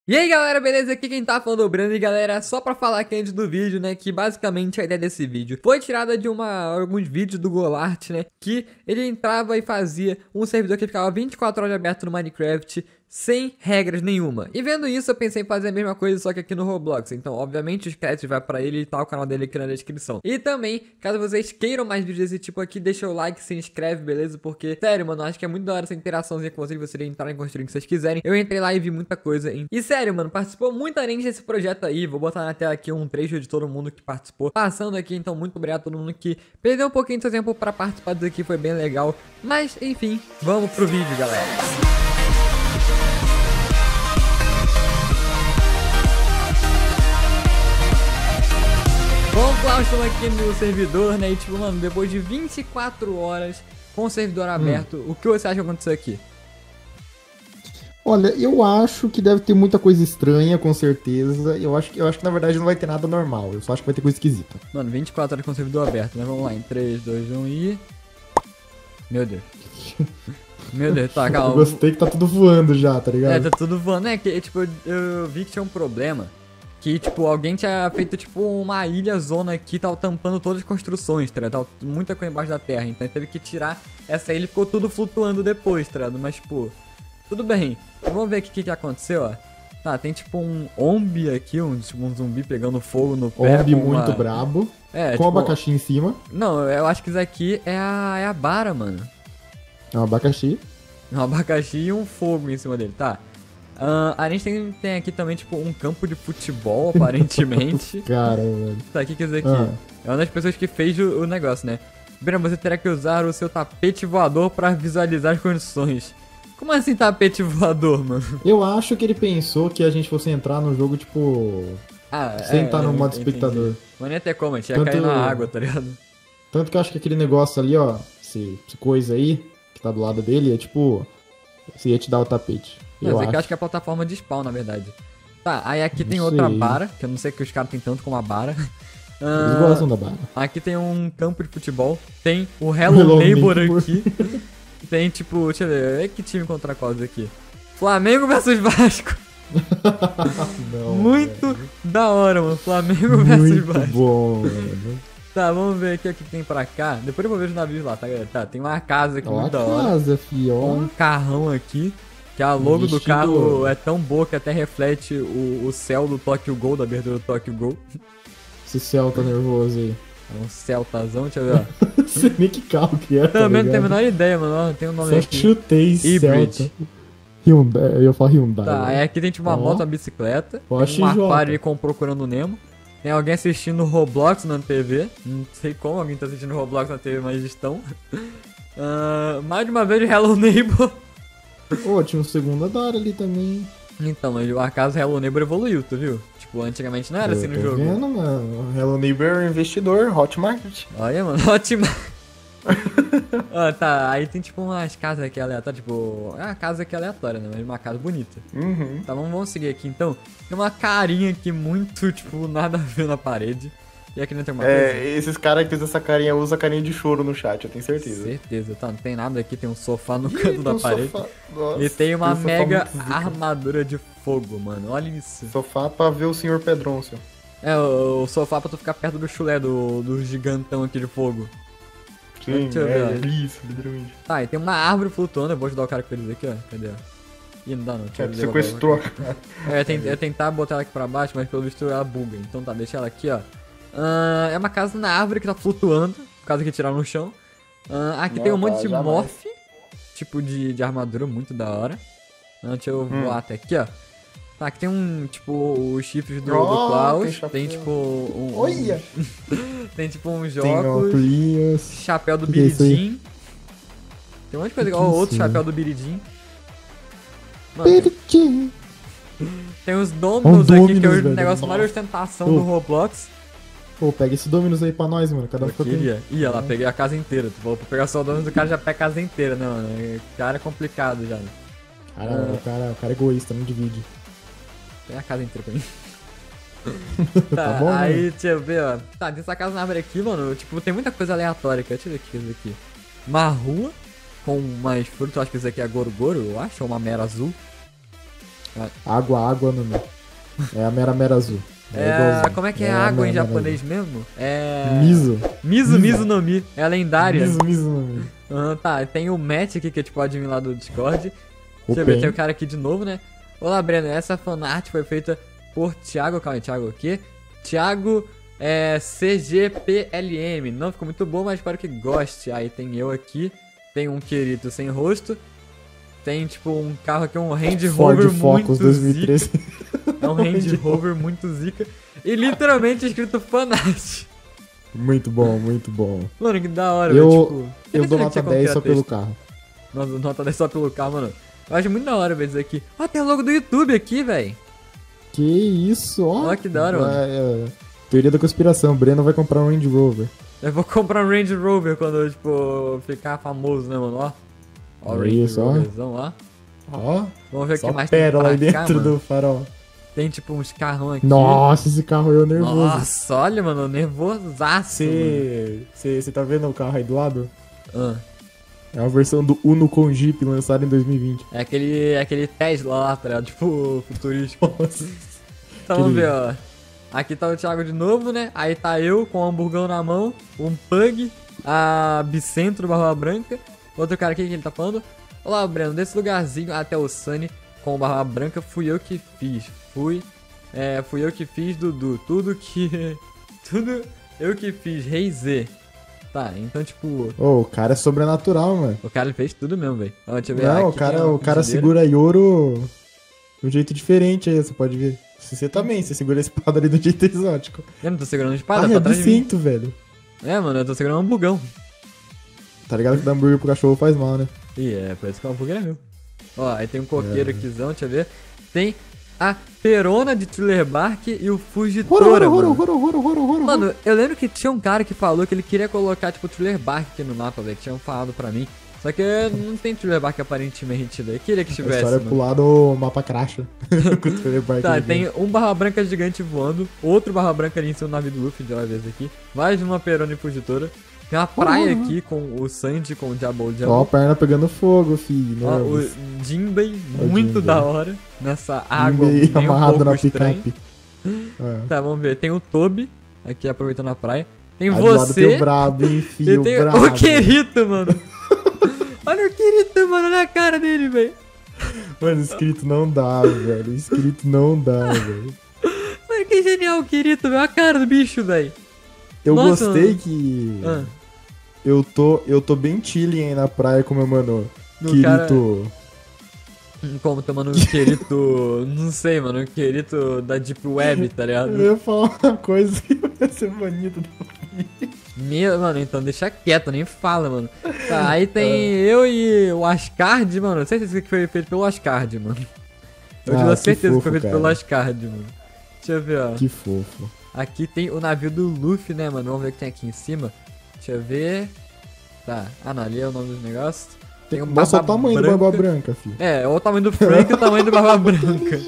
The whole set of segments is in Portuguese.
E aí galera, beleza? Aqui quem tá falando é o Brando. E galera, só pra falar aqui antes do vídeo, né, que basicamente a ideia desse vídeo foi tirada de alguns vídeos do Golart, né, que ele entrava e fazia um servidor que ficava 24 horas aberto no Minecraft sem regras nenhuma. E vendo isso eu pensei em fazer a mesma coisa, só que aqui no Roblox. Então obviamente os créditos vai pra ele e tá o canal dele aqui na descrição. E também, caso vocês queiram mais vídeos desse tipo aqui, deixa o like, se inscreve, beleza? Porque, sério, mano, acho que é muito da hora essa interaçãozinha com vocês entrarem e construir o que vocês quiserem. Eu entrei lá e vi muita coisa, hein? E sério, mano, participou muita gente desse projeto aí. Vou botar na tela aqui um trecho de todo mundo que participou. Passando aqui, então muito obrigado a todo mundo que perdeu um pouquinho do seu tempo pra participar disso aqui, foi bem legal. Mas, enfim, vamos pro vídeo, galera. Bom, Klaus, estamos aqui no servidor, né? E tipo, mano, depois de 24 horas com o servidor aberto, o que você acha que aconteceu aqui? Olha, eu acho que deve ter muita coisa estranha, com certeza. Eu acho que na verdade não vai ter nada normal. Eu só acho que vai ter coisa esquisita. Mano, 24 horas com o servidor aberto, né? Vamos lá, em 3, 2, 1 e... Meu Deus. Meu Deus, tá, calma. Eu gostei que tá tudo voando já, tá ligado? É, tá tudo voando, né? Que, tipo, eu vi que tinha um problema. Que, tipo, alguém tinha feito, tipo, uma ilha zona aqui, tava tampando todas as construções, tá ligado? Tava muita coisa embaixo da terra, então teve que tirar essa ilha e ficou tudo flutuando depois, tá ligado? Mas, tipo, tudo bem. Vamos ver aqui o que aconteceu, ó. Tá, tem, tipo, um ombi aqui, tipo, um zumbi pegando fogo no pé. Ombi muito brabo, é, com tipo, abacaxi em cima. Não, eu acho que isso aqui é a bara, mano. É um abacaxi. Um abacaxi e um fogo em cima dele, tá. A gente tem aqui também, tipo, um campo de futebol, aparentemente. Cara, velho. Tá, o que quer dizer aqui? É uma das pessoas que fez o negócio, né? Breno, você terá que usar o seu tapete voador pra visualizar as condições. Como assim tapete voador, mano? Eu acho que ele pensou que a gente fosse entrar no jogo, tipo... sem estar no modo espectador. Mas nem até como, a gente ia cair na água, tá ligado? Tanto que eu acho que aquele negócio ali, ó, esse coisa aí, que tá do lado dele, é tipo... Você ia te dar o tapete. Não, eu acho que é a plataforma de spawn, na verdade. Tá, aí aqui tem outra bara, que eu não sei que os caras têm tanto como a bara. Eles gostam da bara. Aqui tem um campo de futebol. Tem o Hello Neighbor aqui. Tem tipo, deixa eu ver, que time contra qual aqui? Flamengo versus Vasco. Não, muito velho. da hora, mano. Flamengo versus Vasco. Muito bom, velho. Tá, vamos ver aqui o que tem pra cá. Depois eu vou ver os navios lá, tá, galera? Tá, tem uma casa aqui muito da hora. Casa, fio. Um carrão aqui. Que a logo do carro é tão boa que até reflete o céu do Tokyo Ghoul, da abertura do Tokyo Ghoul. Esse céu tá nervoso aí. É um Celtazão, deixa eu ver, ó. Não sei nem que carro que é, Também não tenho a menor ideia, mano. Tem um nome só aqui. chutei Hybrid. Celta. Hyundai, eu ia falar Hyundai. Tá, né? aí aqui tem tipo uma moto, uma bicicleta. Porsche Tem um J. aquário aí com Procurando Nemo. Tem alguém assistindo Roblox na TV. Não sei como alguém tá assistindo Roblox na TV, mas estão. Mais de uma vez Hello Neighbor. Pô, tinha um segundo andar ali também. Então, mas o acaso Hello Neighbor evoluiu, tu viu? Tipo, antigamente não era assim no Tô jogo. vendo, mano. Hello Neighbor, investidor, Hotmart. Olha, mano, ótimo. Tá, aí tem tipo umas casas aqui aleatórias, tipo... É uma casa aqui aleatória, né? Mas uma casa bonita. Uhum. Tá, vamos seguir aqui então. Tem uma carinha aqui muito, tipo, nada a ver na parede. E aqui não tem uma coisa? Esses caras que fez essa carinha usam carinha de choro no chat, eu tenho certeza. Certeza, tá, não tem nada aqui, tem um sofá no canto da parede. Nossa, E tem uma sofá mega muito zica. armadura de fogo, mano, olha isso. Sofá pra ver o senhor Pedrôncio. É, o sofá pra tu ficar perto do chulé do gigantão aqui de fogo. Sim, Deixa eu ver, ó. isso, literalmente. Tá, e tem uma árvore flutuando, eu vou ajudar o cara com eles aqui, ó, cadê? Ih, não dá não, deixa eu levantar Sequestrou. Eu ia tentar botar ela aqui pra baixo, mas pelo visto ela buga. Então tá, deixa ela aqui, ó. É uma casa na árvore que tá flutuando, por causa que tiraram no chão. Aqui Não, tem um monte tá, de jamais. morph, tipo de armadura, muito da hora. Deixa eu voar até aqui, ó. Tá, aqui tem tipo, os chifres do Klaus. Tem tipo Olha! tem tipo uns Tem óculos, óculos. chapéu do Que é isso aí? Biridim. Tem um monte de coisa igual, Que outro isso? chapéu do Biridim. Mano, Periquinho. tem os Dominos aqui, que é o Dominus, negócio velho. mais ostentação Pô. do Roblox. Pô, pega esse Dominus aí pra nós, mano. Cada um Eu fica com... queria. Ih, olha lá, peguei a casa inteira. Tu falou pra pegar só o Dominus, do cara já pega a casa inteira, né, mano? O cara é complicado já, né? Cara, o cara é egoísta, não divide. Pega a casa inteira pra mim. Tá bom, aí, né? deixa eu ver, ó. Tá, tem essa casa na árvore aqui, mano. Tipo, tem muita coisa aleatória, cara. Deixa eu ver o que é isso aqui. Uma rua com umas frutas, eu acho que isso aqui é gorgoro, eu acho, ou uma mera azul. Água no Mi. É a Mera Azul. igualzinho. Como é que é a água em Mera japonês mesmo? Miso No Mi. É lendária. Miso no Mi. Tá, tem o Matt aqui que é tipo admin lá do Discord. O Deixa eu ver, Pen. tem o cara aqui de novo, né? Olá, Breno. Essa fanart foi feita por Thiago. Calma aí, Thiago o quê? Thiago CGPLM. Não ficou muito bom, mas espero que goste. Aí tem eu aqui. Tem um querido sem rosto. Tem tipo um carro aqui, um Range Ford Rover Focus muito 2013. zica. É um Range Rover muito zica. E literalmente escrito fanart. Muito bom, muito bom. Mano, que da hora, Eu- velho. Tipo, Eu dou tinha nota como 10 criar só pelo texto. carro. Nota 10 só pelo carro, mano. Eu acho muito da hora ver isso aqui. Ó, tem o logo do YouTube aqui, velho. Que isso, ó. Ó, que da hora, mano. Teoria da conspiração. O Breno vai comprar um Range Rover. Eu vou comprar um Range Rover quando eu, tipo, ficar famoso, né, mano? Ó. Ó, o Range Isso, ó. Roverzão, ó. Ó, Vamos ver o que só mais tem pérola pra aí cá, dentro mano. do farol. Tem, tipo, uns carrão aqui. Nossa, esse carro eu nervoso. Nossa, olha, mano, nervosaço, Você tá vendo o carro aí do lado? mano. É uma versão do Uno com Jeep lançada em 2020. É aquele Tesla lá, tá ligado? Tipo, futurístico. Nossa. Então vamos Aquele- ver, ó. Aqui tá o Thiago de novo, né? Aí tá eu com o hamburgão na mão, um Pug, a Bicentro Barba Branca. Outro cara aqui que ele tá falando. Olá, Breno, desse lugarzinho até o Sunny com o Barba Branca fui eu que fiz. Fui eu que fiz, Dudu. Tudo eu que fiz, Rei Z. Tá, então tipo, Ô, o cara é sobrenatural, mano. o cara ele fez tudo mesmo, velho. Ó, deixa eu ver. Não, aqui tem uma o cara frigideira. segura Yoro de um jeito diferente aí, você pode ver. Você também, você segura a espada ali do jeito exótico. Eu não tô segurando espada, tá é atrás de mim. Bicento, velho. É, mano, eu tô segurando um hambúrguer. Tá ligado que dar hambúrguer pro cachorro faz mal, né? E por isso que o hambúrguer é meu. Ó, aí tem um coqueiro aquizão, deixa eu ver. Tem a Perona de Thriller Bark e o Fugitora, mano. Mano, eu lembro que tinha um cara que falou que ele queria colocar, tipo, Thriller Bark aqui no mapa, velho. Que tinham falado pra mim. Só que não tem Thriller Bark aparentemente, velho. Eu queria que A tivesse, história é mano. pular no mapa cracha. Com o Thriller Bark Tá, gigante. tem um barra branca gigante voando, outro barra branca ali em cima do navio do Luffy, de uma vez aqui. Mais uma Perona e Fugitora. Tem uma praia aqui com o Sanji, com o Jabba Ó, a perna pegando fogo, filho. Ó, Nervos. o Jinbei, Ó, o muito Jinbei. da hora, nessa água Jinbei bem um amarrado pouco na estranha. picape. É. Tá, vamos ver. Tem o Tobi, aqui aproveitando a praia. Tem Aí do lado tem você o brabo, hein, e filho, tem brabo. o Kirito, mano. Olha o Kirito, mano, olha a cara dele, velho. Mano, escrito não dá, velho. Escrito não dá, velho. Mano, que genial o Kirito, velho. Olha a cara do bicho, velho. Eu Nossa, gostei mano. que... Ah. Eu tô bem chilling aí na praia com meu mano No Kirito. Como tomando um Kirito, não sei, mano, um Kirito da Deep Web, tá ligado? Eu ia falar uma coisa que ia ser bonito. Mano, então deixa quieto, nem fala, mano. Tá, aí tem eu e o Ascard, mano. Certeza que foi feito pelo Ascard, mano. Eu Ah, tenho que certeza que foi fofo, feito cara. pelo Ascard, mano. Deixa eu ver, ó. Que fofo. Aqui tem o navio do Luffy, né, mano? Vamos ver o que tem aqui em cima. Deixa eu ver. Tá, não, ali é o nome dos negócios. Tem um Mostra o Barba tamanho do Branca. Barba Branca, filho. É, o tamanho do Frank e o tamanho do Barba Branca.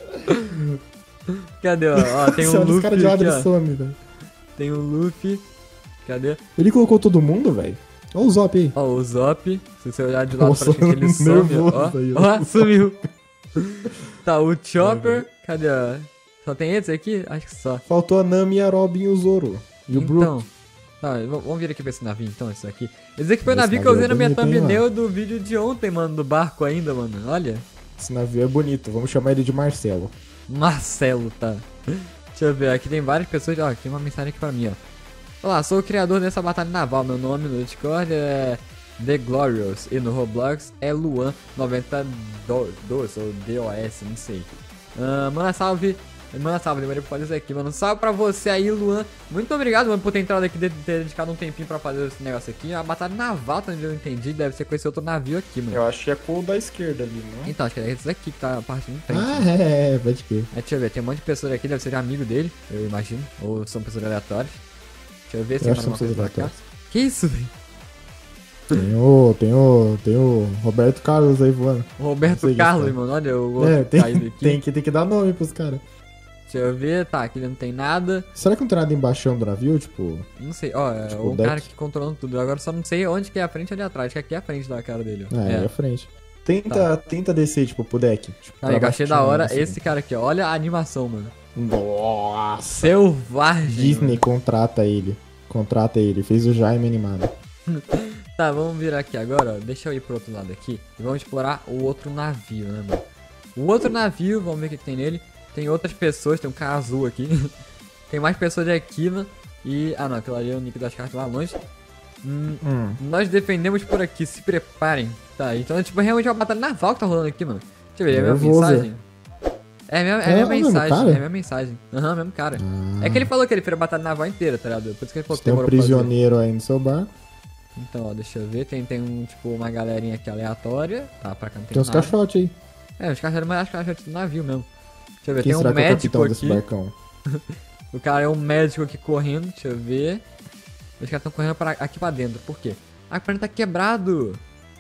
Cadê, ó? Tem Você o olha os Luffy caras de lado aqui, ele ó. some, velho. Tem o Luffy. Cadê? Ele colocou todo mundo, velho. Olha o Zop aí. Ó, o Zop. Se você olhar de lado Nossa, pra frente, ele some. nervoso Ó, aí, ó, sumiu. Tá, o Chopper. Cadê? Ó? Só tem esse aqui? Acho que só. Faltou a Nami, a Robin e o Zoro. E o Brook. Então. Tá, vamos vir aqui pra esse navio então, esse aqui. Esse aqui foi o Esse navio que eu usei navio na é minha bonito, hein, thumbnail do vídeo de ontem, mano, do barco ainda, mano. Olha. Esse navio é bonito. Vamos chamar ele de Marcelo. Marcelo, tá. Deixa eu ver, aqui tem várias pessoas. Ó, aqui tem uma mensagem aqui pra mim, ó. Olá, sou o criador dessa batalha naval. Meu nome no Discord é The Glorious e no Roblox é Luan92 ou DOS, não sei. Manda salve. Manda salve, demorei pra fazer isso aqui, mano. Salve pra você aí, Luan. Muito obrigado, mano, por ter entrado aqui, ter dedicado um tempinho pra fazer esse negócio aqui. A batalha naval, tá onde eu entendi, deve ser com esse outro navio aqui, mano. Eu acho que é com o da esquerda ali, não é? Então, acho que é esse daqui que tá partindo em frente. Ah, pode crer. Aí, deixa eu ver, tem um monte de pessoas aqui, deve ser amigo dele, eu imagino. Ou são pessoas aleatórias. Deixa eu ver se Eu tem acho mais que uma são coisa pra cá. pessoas Que isso, velho? Tem o Roberto Carlos aí voando. O Roberto Não sei Carlos, gostar. mano, olha o outro caído aqui. Tem que dar nome pros caras. Deixa eu ver, tá, aqui não tem nada. Será que não tem nada embaixo do navio? Tipo, Não sei, ó, é Tipo, um deck. cara que controlando tudo. Agora só não sei onde que é a frente ou ali atrás, que aqui é a frente da cara dele, ó. é a frente. Tenta descer, tipo, pro deck. Tipo, Aí, pra achei baixo, da hora assim. esse cara aqui, ó. Olha a animação, mano. Nossa. Selvagem. Disney mano. contrata ele. Contrata ele. Fez o Jaime animado. Tá, vamos virar aqui agora, ó. Deixa eu ir pro outro lado aqui. E vamos explorar o outro navio, né, mano? O outro navio, vamos ver o que tem nele. Tem outras pessoas, tem um cara azul aqui. Tem mais pessoas aqui, mano. E... Ah, não, aquilo ali é o nick das cartas lá longe. Nós defendemos por aqui, se preparem. Tá, então, tipo, realmente é uma batalha naval que tá rolando aqui, mano. Deixa eu ver, é a mesma Nervoso. mensagem? É a É mesma o mesmo mensagem, cara? é a mesma mensagem. Aham, mesmo cara. É que ele falou que ele fez a batalha naval inteira, tá ligado? Por isso que ele falou que Tem um demorou pra fazer. prisioneiro aí no seu barco. Então, ó, deixa eu ver. Tem um, tipo, uma galerinha aqui aleatória. Tá, pra cá não tem Tem uns nada. caixotes aí. É, os caixotes, mas acho que caixotes do navio mesmo. Deixa eu ver, Quem tem um será que é o médico capitão desse aqui. barcão? O cara é um médico aqui correndo, deixa eu ver. Os caras estão correndo aqui pra dentro, por quê? Ah, o plano tá quebrado.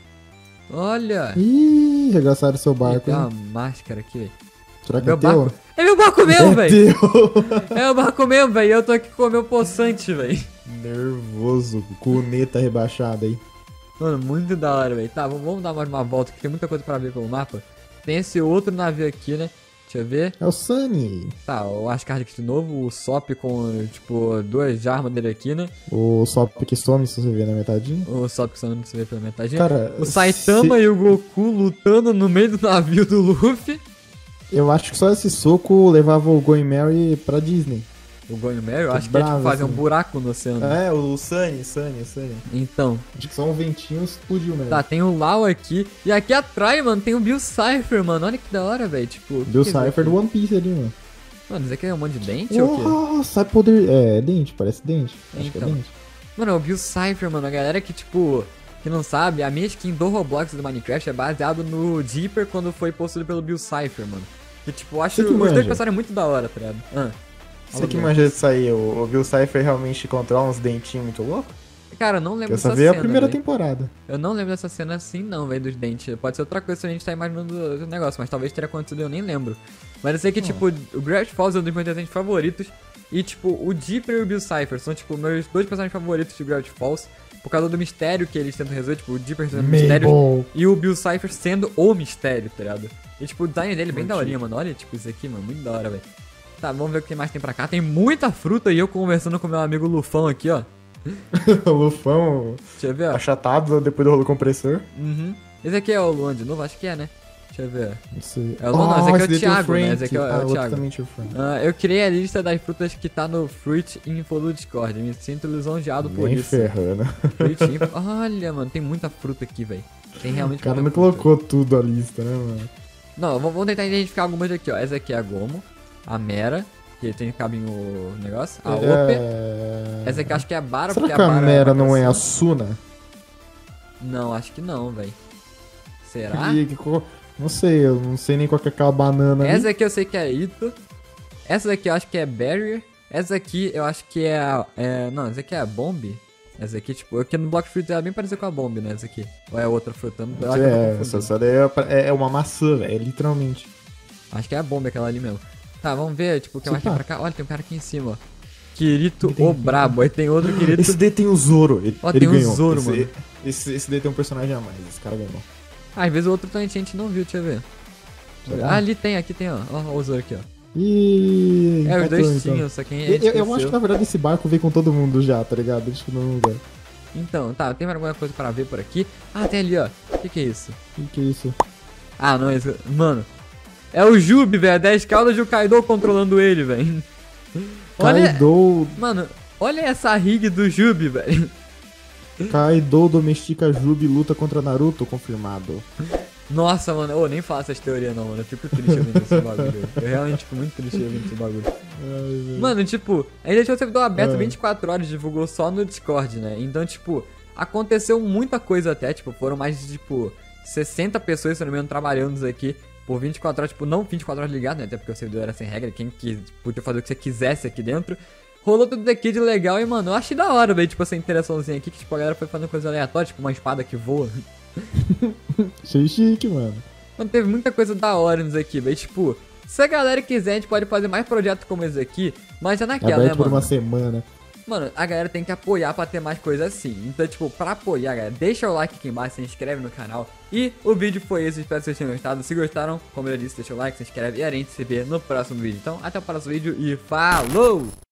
Olha. Ih, regaçaram seu Ih, barco, tem uma hein? máscara aqui, velho. Será que Meu é teu? barco. É meu barco mesmo, É velho. teu. É o barco mesmo, velho. Eu tô aqui com o meu poçante, velho. Nervoso. Cuneta rebaixada aí. Mano, muito da hora, velho. Tá, vamos dar mais uma volta, que tem muita coisa pra ver pelo mapa. Tem esse outro navio aqui, né? Deixa eu ver. É o Sunny. Tá, o Asgard aqui de novo, o Sop com, tipo, duas armas dele aqui, né? O Sop que some se você ver na metadinha. O Sop que só não se vê pela metade. Cara, O Saitama e o Goku lutando no meio do navio do Luffy. Eu acho que só esse soco levava o Going Mary pra Disney. O Going Mary, eu Tô acho que é tipo bravo, fazer um assim. buraco no oceano. É, o Sunny. Então, Acho que só um ventinho explodiu mesmo. tá, tem o Lau aqui. E aqui atrás, mano, tem o Bill Cipher, mano. Olha que da hora, velho. Tipo, Deu que é isso Cypher aqui? do One Piece ali, mano. Mano, isso aqui é um monte de dente ou o quê? Nossa, poder. É, dente, parece dente. Acho que é Então. dente. Mano, o Bill Cipher, mano, a galera que, tipo, que não sabe, a minha skin do Roblox do Minecraft é baseado no Deeper quando foi possuído pelo Bill Cipher, mano. Que, tipo, eu acho Você que os dois manja. personagens muito da hora, tá ligado? Você que manja disso aí, o Bill Cipher realmente controla uns dentinhos muito loucos? Cara, eu não lembro Eu só dessa vi a cena, primeira velho. temporada. Eu não lembro dessa cena assim, não, velho, dos dentes. Pode ser outra coisa se a gente tá imaginando o negócio, mas talvez tenha acontecido e eu nem lembro. Mas eu sei que, tipo, o Gravity Falls é um dos meus desenhos favoritos. E, tipo, o Deeper e o Bill Cipher são, tipo, meus dois personagens favoritos de Gravity Falls. Por causa do mistério que eles tentam resolver, tipo, o Deeper sendo mistério Mabel. e o Bill Cipher sendo o mistério, tá ligado? E, tipo, o design dele é bem daorinha, mano. Olha, tipo, isso aqui, mano, muito da hora, velho. Tá, vamos ver o que mais tem pra cá. Tem muita fruta e eu conversando com meu amigo Lufão aqui, ó. O Lufão Deixa eu ver, ó. Achatado depois do rolo compressor. Uhum. Esse aqui é o Luan de novo? Acho que é, né? Deixa eu ver. Não sei. É o Luan, não, esse aqui é o daí tem Thiago, né? Frank. Esse aqui é o outro Thiago. também tinha o Frank. Eu criei a lista das frutas que tá no Fruit Info do Discord. Me sinto lisonjeado por Nem isso. ferrando. Fruit Info. Olha, mano, tem muita fruta aqui, velho. Tem realmente O cara não muita fruta. colocou tudo a lista, né, mano? Não, vamos tentar identificar algumas aqui, ó. Essa aqui é a Gomo, a Mera, que tem cabe no negócio. A Ope. Essa aqui eu acho que é a Bara, Será porque que a Bara Mera não é a macação. Suna? Não, acho que não, velho. Será? Não sei, eu não sei nem qual que é aquela banana ali. Essa aqui eu sei que é Ito. Essa daqui eu acho que é Barrier. Essa aqui eu acho que é a... não, essa aqui é a Bomb. Essa aqui, tipo, aqui no Block Fruit é bem parecida com a Bomb, né? Essa aqui. Ou é outra fruta? Eu acho que eu tô confundindo. Essa daí é uma maçã, velho, literalmente. Acho que é a Bomb aquela ali mesmo. Tá, vamos ver, tipo, o que mais tem tá. pra cá? Olha, tem um cara aqui em cima, ó. Kirito o Brabo. Aí tem outro Kirito. Esse daí tem o Zoro. Ele, Ó, ele tem o ganhou. Zoro, esse, mano. Esse daí tem um personagem a mais. Esse cara ganhou. Às vezes o outro a gente não viu, deixa eu ver. Será? Ah, ali tem, aqui tem, ó. Ó o Zoro aqui, ó. E É, os empatou, dois então. tinham, só quem a gente Eu acho esqueceu. que na verdade esse barco veio com todo mundo já, tá ligado? Tipo, no lugar. Então, tá, tem mais alguma coisa pra ver por aqui? Ah, tem ali, ó. O que é isso? Que é isso? Ah, não, é isso. Mano, é o Jube, velho. 10 caudas de o Kaido controlando ele, velho. Olha, Kaido, mano, olha essa rig do Jube, velho. Kaido domestica Jubi luta contra Naruto, confirmado. Nossa, mano, eu nem faço essa teoria não, mano. Eu fico triste ouvindo esse bagulho. Eu realmente fico muito triste ouvindo esse bagulho. Mano, tipo, a gente deixou o servidor aberto 24 horas, divulgou só no Discord, né? Então, tipo, aconteceu muita coisa até, tipo, foram mais de, tipo, 60 pessoas, se não me engano, trabalhando aqui por 24 horas, tipo, não 24 horas ligado, né? Até porque o servidor era sem regra, quem podia fazer o que você quisesse aqui dentro. Rolou tudo daqui de legal e, mano, eu achei da hora, velho, tipo, essa interaçãozinha aqui, que, tipo, a galera foi fazendo coisa aleatória, tipo, uma espada que voa. Achei chique, mano. Mano, teve muita coisa da hora nisso aqui, velho, tipo, se a galera quiser, a gente pode fazer mais projetos como esse aqui, mas é naquela, né, Aberto por mano? uma semana. mano, a galera tem que apoiar pra ter mais coisa assim. Então, tipo, pra apoiar, galera, deixa o like aqui embaixo, se inscreve no canal. E o vídeo foi esse, espero que vocês tenham gostado. Se gostaram, como eu disse, deixa o like, se inscreve e a gente se vê no próximo vídeo. Então, até o próximo vídeo e falou!